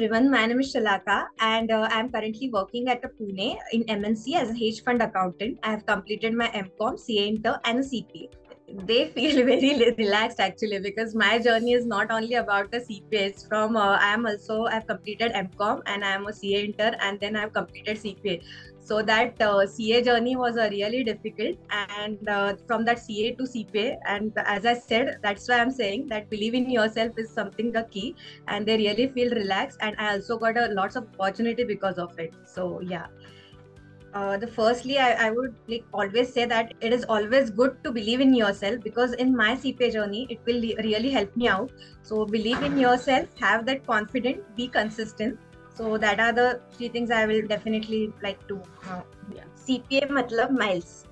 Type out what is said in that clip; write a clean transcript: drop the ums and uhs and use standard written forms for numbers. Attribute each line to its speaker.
Speaker 1: everyone. My name is Shalaka, and I'm currently working at a Pune in MNC as a hedge fund accountant. I have completed my MCOM, CA Inter, and a CPA. They feel very relaxed actually, because my journey is not only about the CPA. It's from I've completed MCOM and I am a CA Inter, and then I've completed CPA. So that CA journey was really difficult, and from that CA to CPA, and as I said, that's why I'm saying that believe in yourself is something the key, and they really feel relaxed, and I also got a lots of opportunity because of it. So yeah. The firstly, I would like always say that it is always good to believe in yourself, because in my CPA journey it will really help me out. So believe in yourself, have that confidence, be consistent. So that are the three things I will definitely like to. CPA matlab Miles.